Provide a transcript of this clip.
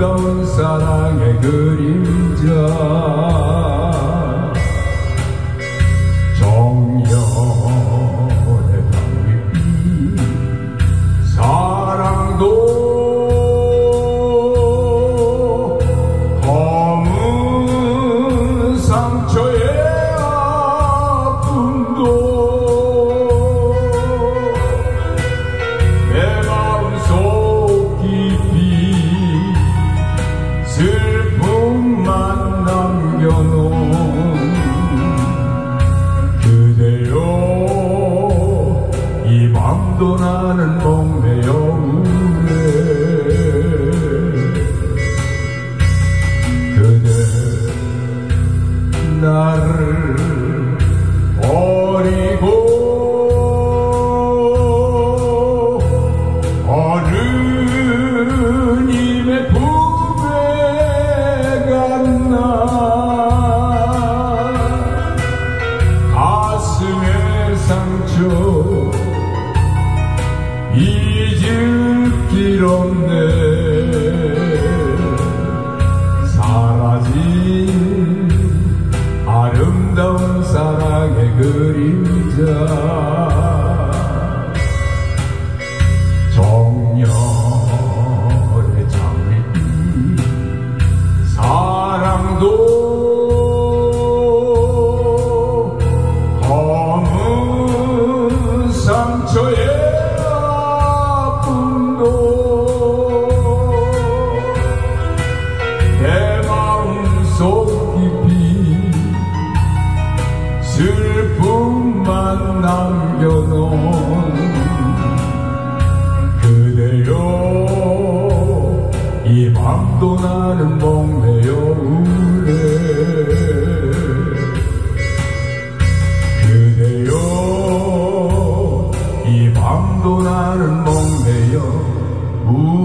아름다운 사랑의 그림자 정열의 밤빛 사랑도 검은 상처의 아픔도 내 마음속 깊이 슬픔만 남겨놓은 그대여 이 밤도 나는 목매여우네 그대 나를 버리고 어른님의 품에 갔나 가슴의 상처 잊을 길 없네 사라진 아름다운 사랑의 그림자 정열의 장밋빛 사랑도 검은 상처의 아픔도 내 마음속 깊이 슬픔만 남겨놓은 그대여 이 밤도 나는 목매여우네 그대여 이 밤도 나는 목매여우네